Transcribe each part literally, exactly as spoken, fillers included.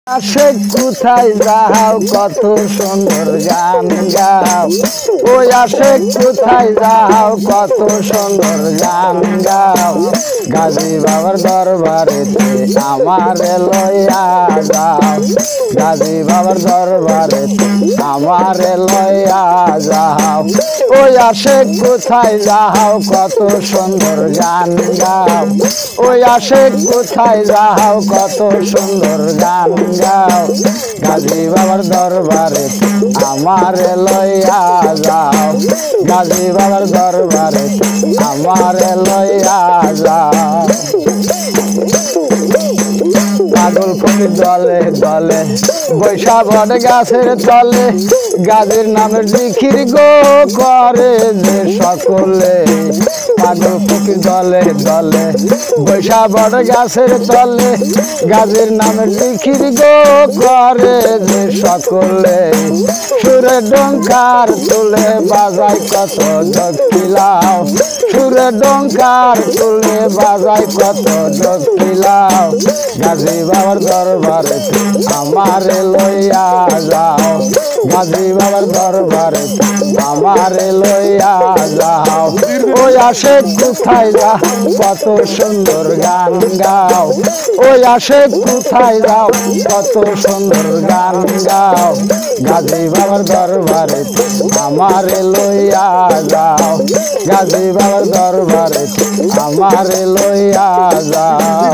আশে কোথায় যাও কত সুন্দর গান গাও, ওই আশে কোথায় যাও কত সুন্দর গান গাও। গাজী বাবার দরবারেতে আমার লইয়া যাও, গাজী বাবার দরবারেতে আমার লইয়া যাও। ওই আশে কোথায় যাও কত সুন্দর গান গাও, ওই আশে কোথায় যাও কত সুন্দর গান গাও। গাজী বাবার দরবারে আমার লইয়া যাও, গাজী বাবার দরবারে আমার লইয়া যাও। পাগল ফকির দলে দলে বৈশা বট গাছের তলে, গাজীর নামের জিকির গো করে যে সকলে। পাগল ফকির দলে দলে বৈশা বট গাছের তলে, গাজীর নামের জিকির গো করে যে সকলে। সুরে ডঙ্কার তুলে বাজায় কত ঢোকিলাও, সুরে ডঙ্কার তুলে বাজায় কত ঢোকিলাও। গাজী বাবার দরবারে আমার লইয়া যাও, গাজী বাবার দরবারে আমার লইয়া যাও। ওই আশে কোথায় যাও কত সুন্দর গান গাও, ওই আশে কোথায় যাও কত সুন্দর গান গাও। গাজী বাবার দরবারে আমার লইয়া যাও, গাজী বাবার দরবারে আমার লইয়া যাও।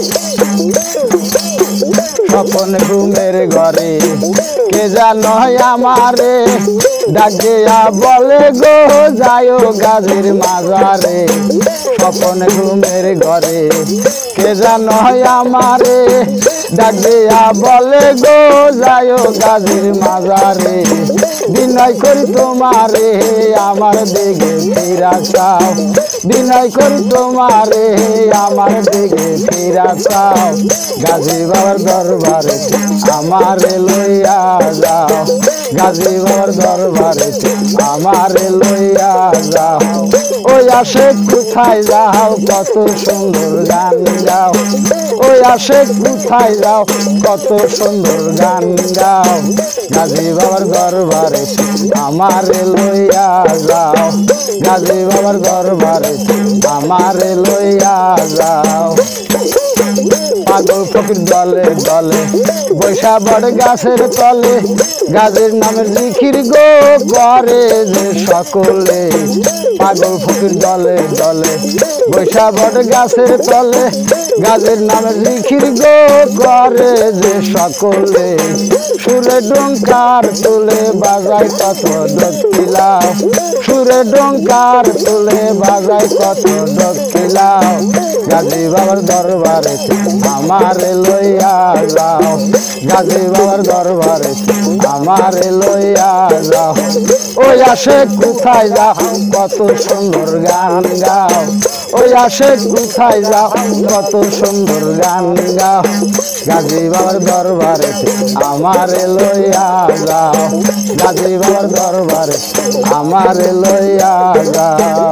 স্বপন ঘুমের ঘরে কে জানো আমারে ডাকিয়া বলে গো যাও গাজীর মাজারে। স্বপন ঘুমের ঘরে কে জানো আমারে ডাকিয়া বলে গো যাও গাজীর মাজারে। বিনয় করি তোমারে আমার দিকে ফিরা চাও, বিনয় করি তোমারে আমার দিকে ফিরা চাও। গাজী বাবার দরবারে আমার লইয়া যাও, গাজী বাবার দরবারে আমার লইয়া যাও। ওই আশে কোথায় যাও কত সুন্দর গান গাও, ওই আশে কোথায় যাও কত সুন্দর গান গাও। গাজী বাবার দরবারে আমার লইয়া যাও, গাজী বাবার দরবারে আমার লইয়া যাও। পাগল ফকির দলে দলে বৈশা বট গাছের তলে, গাজীর নামের জিকির গো করে যে সকলে। পাগল ফকির দলে দলে বৈশা বট গাছের তলে, গাজীর নামের জিকির গো করে যে সকলে। সুরে ডঙ্কার তুলে বাজায় কত ঢোকিলাও, সুরে ডঙ্কার তুলে বাজায় কত ঢোকিলাও। গাজী বাবার দরবারে আমার লইয়া যাও, গাজী বাবার দরবারে আমার লইয়া যাও। ওই আশে কোথায় যাও কত সুন্দর গান গাও, ওই আশে কোথায় যাও কত সুন্দর গান গাও। গাজী বাবার দরবারে আমার লইয়া যাও, গাজী বাবার দরবারে আমার লইয়া যাও।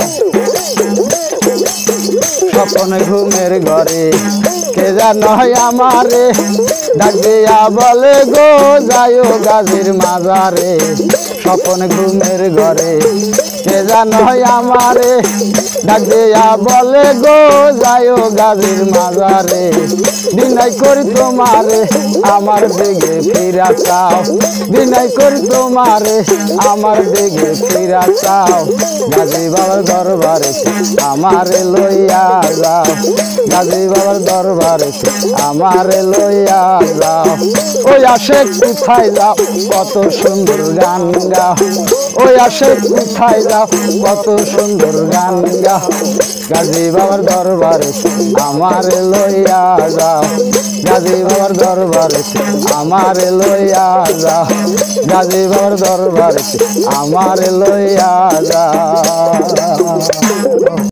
স্বপন ঘুমের ঘরে কে জানো আমারে ডাকিয়া বলে গো যাও গাজীর মাজারে। স্বপন ঘুমের ঘরে কে জানো আমারে ডাকিয়া বলে গো যাও গাজীর মাজারে। বিনয় করি তোমারে আমার দিকে ফিরা চাও, বিনয় করি তোমারে আমার দিকে ফিরা চাও। গাজী বাবার দরবারে আমার লইয়া যাও, গাজী বাবার দরবারে আমার লইয়া যাও। ওই আশে কোথায় যাও কত সুন্দর গান গাও, ওই আশে কোথায় যাও কত সুন্দর গান গাও। গাজী বাবার দরবারে আমার লইয়া যাও, গাজী বাবার দরবারে আমার লইয়া যাও, গাজী বাবার দরবারে আমার লইয়া যাও।